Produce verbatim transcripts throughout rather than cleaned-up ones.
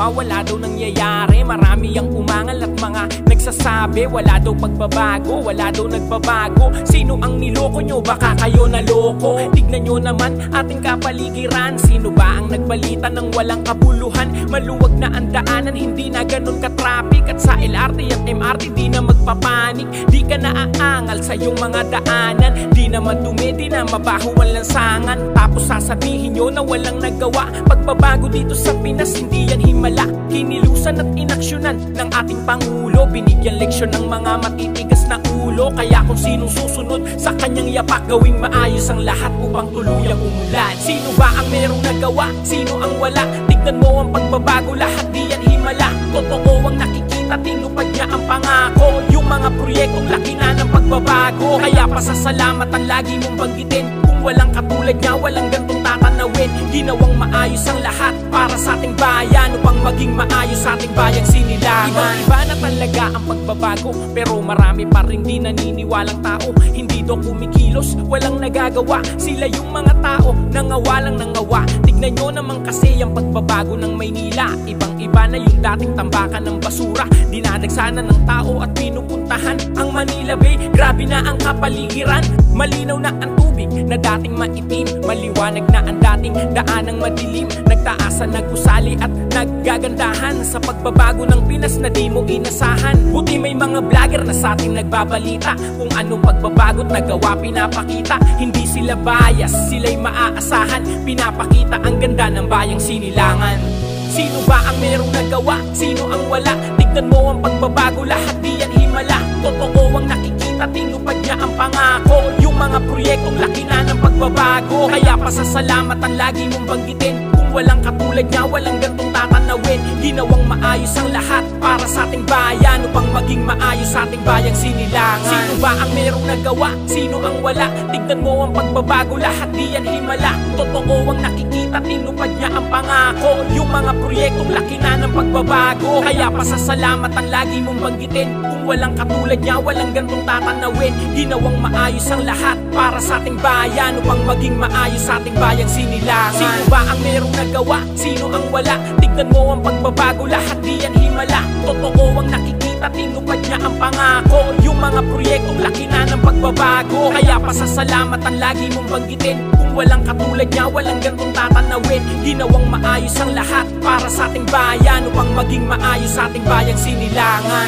nagagawa, wala daw nangyayari. Marami ang umangal at mga nagsasabi wala daw pagbabago, wala daw nagbabago. Sino ang niloko nyo? Baka kayo naloko. Tignan nyo naman ating kapaligiran. Sino ba ang nagbalita ng walang kabuluhan? Maluwag na ang daanan, hindi na ganun ka-traffic. At sa L R T at M R T di na magpapanik. Di ka naaangal sa iyong mga daanan. Di na madumi, di na mabaho ang lansangan. Tapos sasabihin nyo na walang nagawa. Pagbabago dito sa Pinas, hindi yan himala. Kinilusan at inaksyonan ng ating Pangulo. Binigyan leksyon ng mga matitigas na ulo. Kaya kung sinong susunod sa kanyang yapak, gawing maayos ang lahat upang tuluyang umulan. Sino ba ang merong nagawa? Sino ang wala? Tignan mo ang pagbabago, lahat di yan himala. Totoo ang nakikita, tinupad niya ang pangako. Yung mga proyektong laki na ng pagbabago. Kaya pasasalamat ang lagi mong banggitin. Kung walang katulad niya, walang gantong tatanawin. Ginawang maayos ang lahat para sa ating bayan, upang maging maayos sa ating bayang sinilangan. Iba-iba na talaga ang pagbabago, pero marami pa rin di naniniwalang tao. Hindi daw kumikilos, walang nagagawa. Sila yung mga tao, nangawalang nangawa. Tignan nyo naman kasi ang pagbabago ng Maynila. Ibang-iba na yung dating tambakan ng basura. Dinadagsana ng tao at pinupuntahan ang Manila Bay. Grabe na ang kapaligiran, malinaw na ang tubig na dating maitim. Maliwanag na ang dating daanang madilim. Nagtaasan, nagusali at naggagandahan sa pagbabago ng Pinas na di mo inasahan. Buti may mga vlogger na sa ating nagbabalita kung anong pagbabago't nagawa pinapakita. Hindi sila bias, sila'y maaasahan. Pinapakita ang ganda ng bayang sinilangan. Sino ba ang merong nagawa? Sino ang wala? Tignan mo ang pagbabago, lahat di yan himala. Totoo ang nakikita, tinupad niya ang pangako. Yung mga proyektong laki na ng pagbabago. Kaya pasasalamat ang lagi mong banggitin. Kung walang katulad niya, walang gantong tatanawin. Ginawang maayos ang lahat para sa ating bayan, upang maging maayos sa ating bayang sinilangan. Sino ba ang merong nagawa? Sino ang wala? Tignan mo ang pagbabago, lahat di yan himala. Totoo ang nakikita, tinupad niya ang pangako. Yung mga proyektong laki na ng pagbabago. Kaya pasasalamat ang lagi mong banggitin. Kung walang katulad niya, walang gantong tatanawin. Ginawang maayos ang lahat para sa ating bayan, upang maging maayos sa ating bayang sinilangan. Sino ba ang merong nagawa? Sino ang wala? Tignan mo ang pagbabago, lahat di yan himala. Totoo ang nakikita, tinupad niya ang pangako. Yung mga proyektong laki na ng pagbabago. Kaya pasasalamat ang lagi mong banggitin. Kung walang katulad niya, walang gantong tatanawin. Ginawang maayos ang lahat para sa ating bayan, upang maging maayos sa ating bayang sinilangan.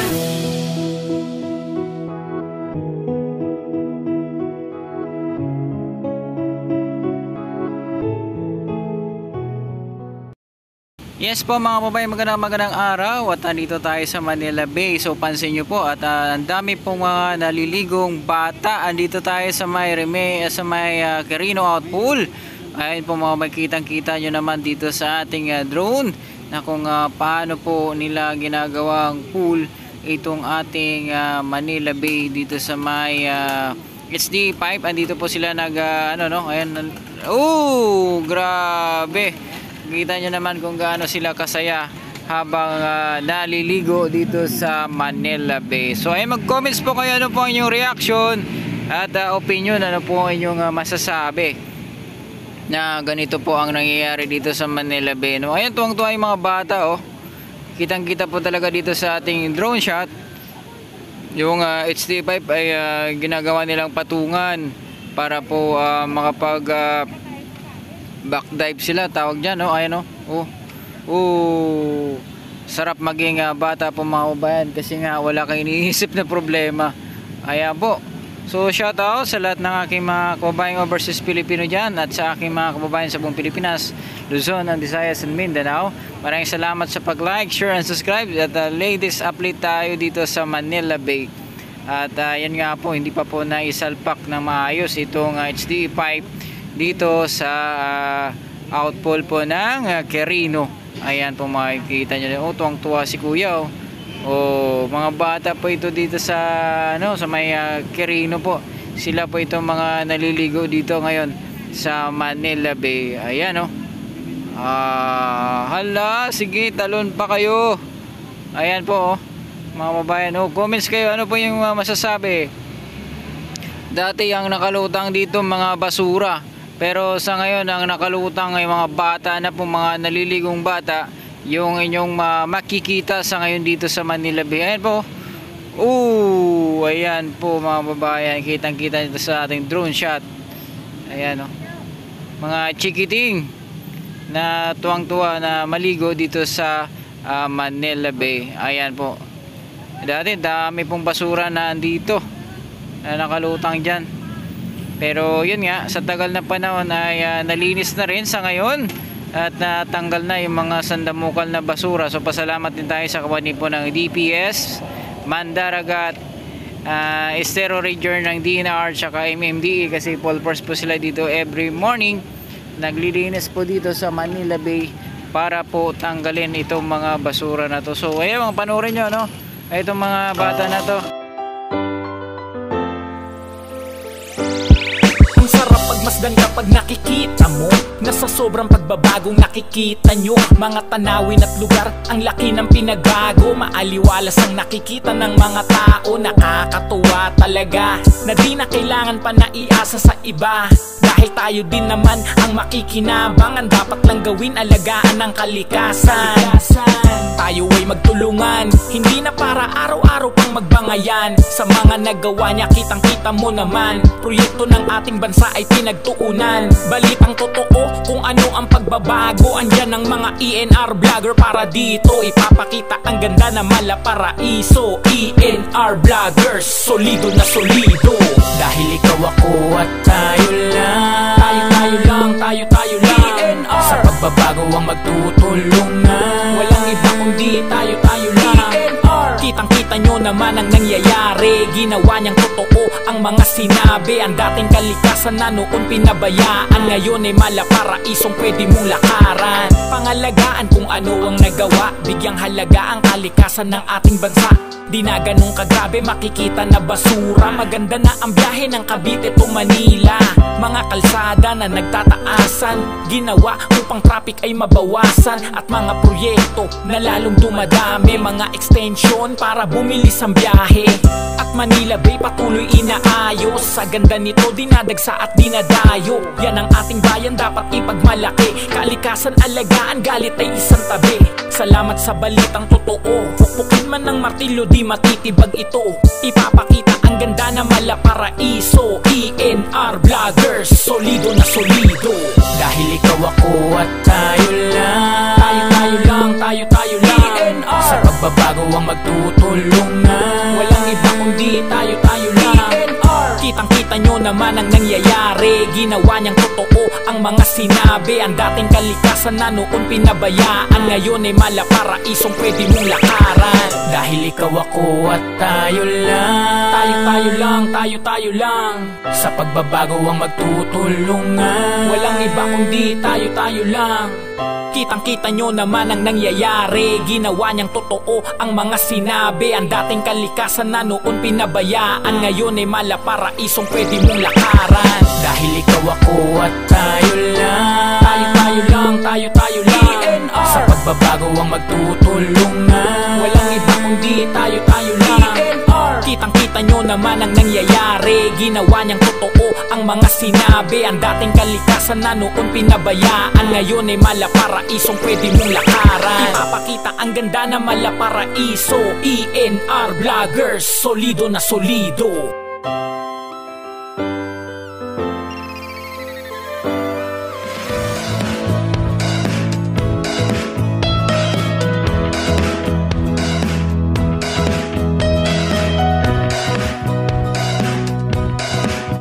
Yes po mga kababayan, magandang magandang araw at nandito tayo sa Manila Bay. So pansin nyo po at uh, ang dami pong mga naliligong bata. Andito tayo sa may Reme, sa may uh, Quirino Outpool. Ayun po mga makikitang kita nyo naman dito sa ating uh, drone na kung uh, paano po nila ginagawang pool itong ating uh, Manila Bay dito sa may uh, H D pipe. Andito po sila nag uh, ano no, ayan. Oh, grabe. Kita nyo naman kung gaano sila kasaya habang uh, naliligo dito sa Manila Bay. So ay mag-comments po kayo ano po ang inyong reaction at uh, opinion, ano po ang inyong uh, masasabi na ganito po ang nangyayari dito sa Manila Bay. No, ayan, tuwang-tuwa yung mga bata oh. Kitang-kita po talaga dito sa ating drone shot. Yung uh, H D pipe ay uh, ginagawa nilang patungan para po uh, makapag uh, backdive sila, tawag dyan, oh, ayan, oh, oh, oh. Sarap maging uh, bata po mga kabayan kasi nga wala kang iniisip na problema. Ayan po. So shout out sa lahat ng aking mga kababayang overseas Pilipino dyan at sa aking mga kababayan sa buong Pilipinas, Luzon, and Visayas and Mindanao. Maraming salamat sa pag-like, share, and subscribe. At uh, latest update tayo dito sa Manila Bay. At uh, yan nga po, hindi pa po naisalpak na maayos itong uh, H D pipe dito sa uh, outpool po ng uh, Quirino. Ayan po makikita nyo. Oh, tuwang-tuwa si kuya. Oh. Oh, mga bata po ito dito sa ano, sa may uh, Quirino po. Sila po itong mga naliligo dito ngayon sa Manila Bay. Ayan oh. Ah, hala, sige, talon pa kayo. Ayan po oh. Mga babayan, oh, comments kayo. Ano po yung uh, masasabi? Dati ang nakalutang dito mga basura. Pero sa ngayon ang nakalutang ay mga bata na po, mga naliligong bata. yung inyong uh, makikita sa ngayon dito sa Manila Bay. Ayan po. Ooh, ayan po mga babayan, kitang kita nito sa ating drone shot. Ayan o, mga chikiting na tuwang-tuwa na maligo dito sa uh, Manila Bay. Ayan po. Dati dami pong basura na andito na nakalutang dyan, pero yun nga, sa tagal na panahon ay uh, nalinis na rin sa ngayon at natanggal na yung mga sandamukal na basura. So pasalamat din tayo sa kapatid po ng D P S, Mandaragat, uh, Estero Region ng D N R tsaka M M D A, kasi full force po sila dito every morning. Naglilinis po dito sa Manila Bay para po tanggalin itong mga basura na to. So ayun, panoorin nyo, no? Itong mga bata na to. Ang sarap pagmasdan kapag nakikita mo na sa sobrang pagbabagong nakikita nyo, mga tanawin at lugar, ang laki ng pinagago. Maaliwalas ang nakikita ng mga tao, nakakatuwa talaga na di na kailangan pa na iasa sa iba. Dahil tayo din naman ang makikinabang, ang dapat lang gawin, alagaan ng kalikasan. Tayo ay magtulungan, hindi na para araw-araw pang magbangayan. Sa mga nagawa niya, kitang kita mo naman, proyekto ng ating bansa ay pinagtuunan. Balitang totoo kung ano ang pagbabago, andyan ang mga E N R vlogger para dito ipapakita ang ganda na Malaparaiso. E N R vloggers, solido na solido. Dahil ikaw, ako at tayo lang, tayo tayo lang, tayo tayo lang. E N R, sa pagbabago ang magtutulungan, walang iba kundi tayo tayo lang. E N R, kitang kita nyo naman ang nangyayari, ginawa niyang totoo ang mga sinabi. Ang dating kalikasan na noon pinabayaan, ngayon ay Malaparaisong pwede mong lakaran. Pangalagaan kung ano ang nagawa, bigyang halaga ang kalikasan ng ating bansa. Di na ganun kagrabe, makikita na basura. Maganda na ang biyahe ng Cavite to Manila, mga kalsada na nagtataasan, ginawa upang traffic ay mabawasan. At mga proyekto na lalong dumadami, mga extension para bumilis ang biyahe. At Manila Bay patuloy inaayos, sa ganda nito dinadagsa at dinadayo. Yan ang ating bayan, dapat ipagmalaki, kalikasan alagaan, galit ay isang tabi. Salamat sa balitang totoo, pukpukin man ng martilyo di matitibag ito. Ipapakita ang ganda na Malaparaiso. E N R vloggers, solido na solido. Dahil ikaw, ako at tayo lang, tayo tayo lang, tayo tayo lang. E N R, sa pagbabago ang magtutulungan, walang iba kundi tayo tayo lang. E N R, kitang kita nyo naman ang nangyayari, ginawa niyang totoo ang mga sinabi. Ang dating kalikasan na noon pinabayaan, ngayon ay Malaparaisong pwede mong lakaran. Dahil ikaw, ako at tayo lang, tayo tayo lang, tayo tayo lang. Sa pagbabago ang magtutulungan, walang iba kundi tayo tayo lang. Kitang kita nyo naman ang nangyayari, ginawa niyang totoo ang mga sinabi. Ang dating kalikasan na noon pinabayaan, ngayon ay Malaparaisong pwede mong lakaran. Dahil ikaw, ako at tayo lang, tayo tayo lang, tayo tayo lang. E N R, sa pagbabago ang magtutulungan, walang iba kundi tayo tayo lang. E N R, kitang kita nyo naman ang nangyayari, ginawa niyang totoo ang mga sinabi. Ang dating kalikasan na noon pinabayaan, ngayon ay Malaparaisong pwede mong lakaran. Ipapakita ang ganda na Malaparaiso. E N R vloggers, solido na solido.